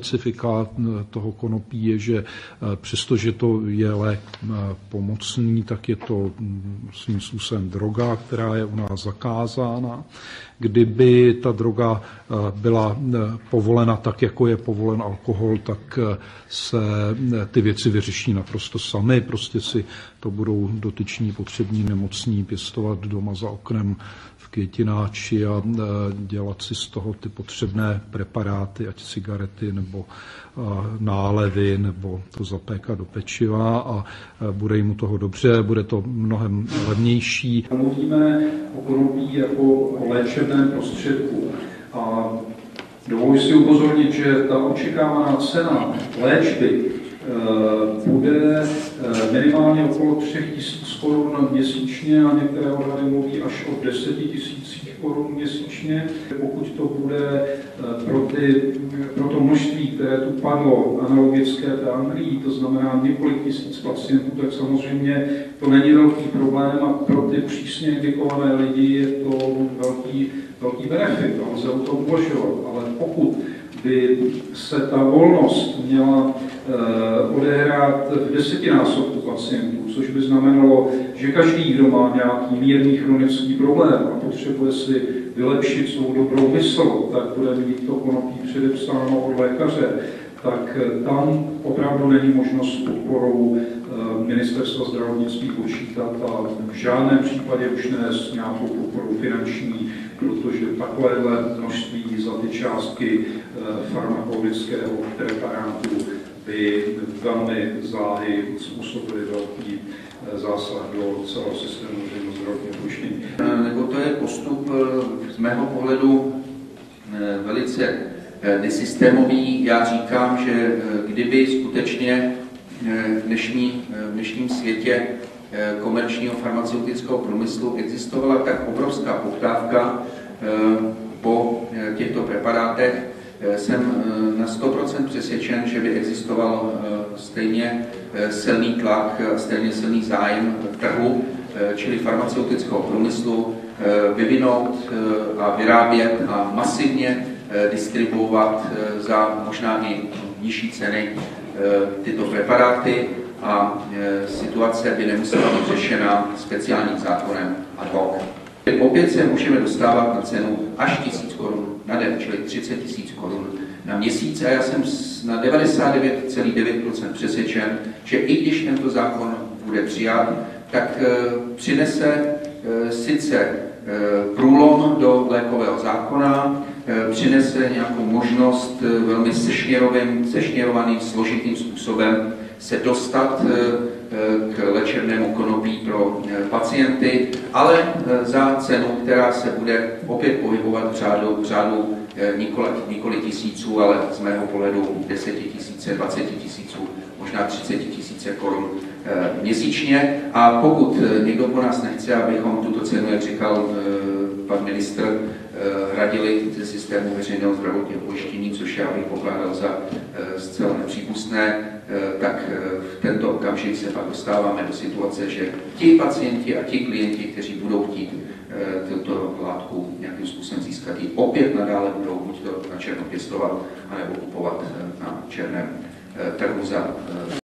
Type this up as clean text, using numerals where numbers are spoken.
specifika toho konopí je, že přestože to je lék pomocný, tak je to svým způsobem droga, která je u nás zakázána. Kdyby ta droga byla povolena tak, jako je povolen alkohol, tak se ty věci vyřeší naprosto samy. Prostě si to budou dotyční potřební nemocní pěstovat doma za oknem v květináči a dělat si z toho ty potřebné preparáty, ať cigarety nebo nálevy, nebo to zapékat do pečiva a bude jim u toho dobře, bude to mnohem levnější. Mluvíme o konopí jako o léčebném prostředku a dovoluji si upozornit, že ta očekávaná cena léčby bude minimálně okolo 3 000 korun měsíčně a některé odhady mluví až o 10 000 korun měsíčně. Pokud to bude pro to množství, které tu padlo, analogické té Anglii, to znamená několik tisíc pacientů, tak samozřejmě to není velký problém a pro ty přísně indikované lidi je to velký benefit a lze o tom uvažovat. Ale pokud by se ta volnost měla odehrát v 10násobku pacientů, což by znamenalo, že každý, kdo má nějaký mírný chronický problém a potřebuje si vylepšit svou dobrou mysl, tak bude mít to konopí předepsáno od lékaře, tak tam opravdu není možnost s podporou Ministerstva zdravotnictví počítat a v žádném případě už ne s nějakou podporou finanční, protože takovéhle množství za ty částky farmakologického preparátu by velmi záhy způsobily velký zásah do celého systému veřejného zdravotního pojištění. Nebo to je postup z mého pohledu velice nesystémový. Já říkám, že kdyby skutečně v dnešním světě komerčního farmaceutického průmyslu existovala tak obrovská poptávka po těchto preparátech, jsem na 100% přesvědčen, že by existoval stejně silný tlak, stejně silný zájem v trhu, čili farmaceutického průmyslu, vyvinout a vyrábět a masivně distribuovat za možná i nižší ceny tyto preparáty a situace by nemusela být řešena speciálním zákonem ad hoc. Opět se můžeme dostávat na cenu až 1000 korun na den, čili 30 000 korun na měsíc a já jsem na 99,9% přesvědčen, že i když tento zákon bude přijat, tak přinese sice průlom do lékového zákona, přinese nějakou možnost velmi sešněrovaným, složitým způsobem se dostat k léčebnému konopí pro pacienty, ale za cenu, která se bude opět pohybovat v řádu nikoli tisíců, ale z mého pohledu 10 000, 20 000, možná 30 000 korun měsíčně. A pokud někdo po nás nechce, abychom tuto cenu, jak říkal pan ministr, hradili ze systému veřejného zdravotního pojištění, což já bych pokládal za zcela nepřípustné, tak v tento okamžik se pak dostáváme do situace, že ti pacienti a ti klienti, kteří budou chtít tuto látku nějakým způsobem získat, ji opět nadále budou buď to na černo pěstovat, anebo kupovat na černém trhu za